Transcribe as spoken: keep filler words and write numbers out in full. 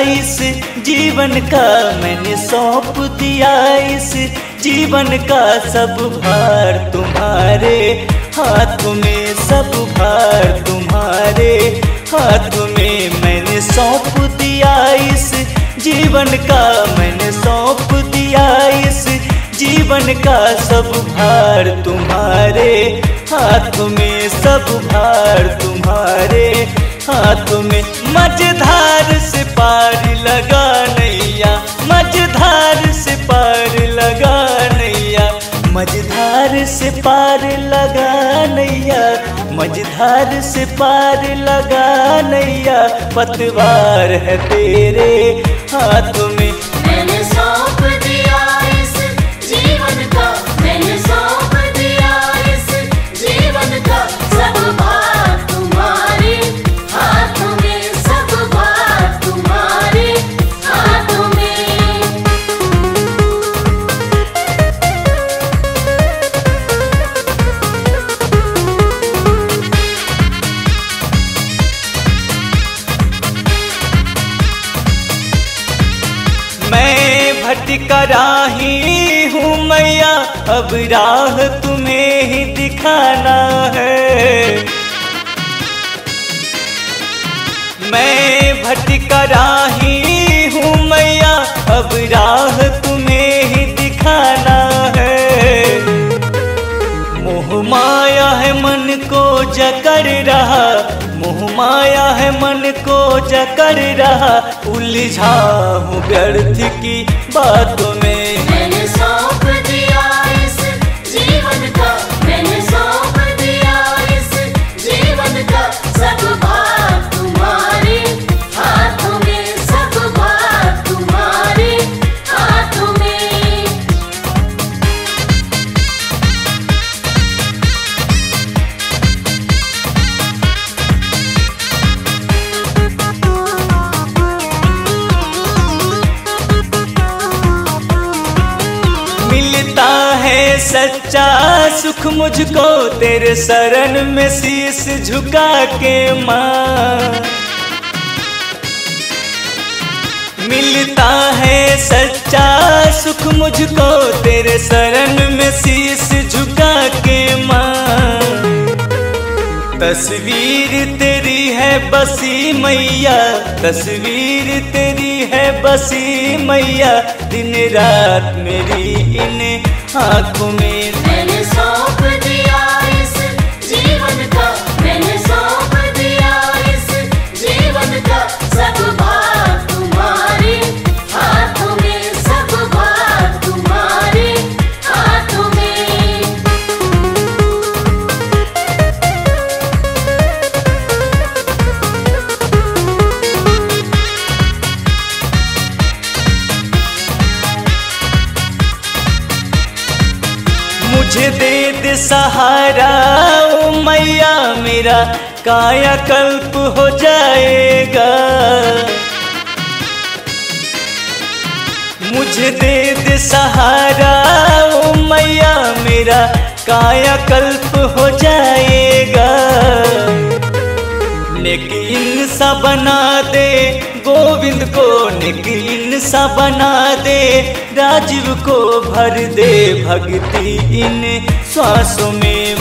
इस जीवन का, मैंने सौंप दिया इस जीवन का सब भार तुम्हारे हाथ में, सब भार तुम्हारे हाथ में। मैंने सौंप दिया इस जीवन का, मैंने सौंप दिया इस जीवन का सब भार तुम्हारे हाथ में, सब भार तुम्हारे हाथ में। मझधार से पार लगा नैया, मझधार से पार लगा नैया, मझधार से पार लगा नैया, मझधार से पार लगा नैया। पतवार है तेरे हाथ में। मैंने सौंप दिया इस जीवन का, मैंने सौंप दिया इस जीवन का सब भार तुम्हारे हाथ में, सब भार तुम्हारे हाथ में। मैं भटका राही हूँ मैया, अब राह तुम्हें ही दिखाना है। मैं भटका राही हूँ मैया, अब राह तुम्हें ही दिखाना है। मोह माया है मन को जकड़ रहा, मोह माया है मन को जकड़ रहा, उलझा हूँ व्यर्थ की बातों में। मैंने सौंप दिया इस जीवन का, मैंने सौंप दिया इस जीवन का सब भार तुम्हारे हाथों में, सब भार तुम्हारे हाथों में। मिलता है सच्चा सुख मुझको तेरे शरण में शीश झुका के माँ। मिलता है सच्चा सुख मुझको तेरे शरण में शीश झुका के माँ। तस्वीर तेरी है बसी मैया, तस्वीर तेरी है बसी मैया, दिन रात मेरी इन आँखों में। मैंने सौंप दिया इस जीवन का, मैंने सौंप दिया इस जीवन का सब भार तुम्हारे हाथों में, सब भार तुम्हारे हाथों में। मुझे दे दे सहारा ओ मैया, मेरा कायाकल्प हो जाएगा। मुझे दे दे सहारा ओ मैया, मेरा कायाकल्प हो जाएगा। नेक इंसा बना दे गोविंद को, नेक इंसा बना दे राजीव को, भर दे भक्ति इन श्वासों में।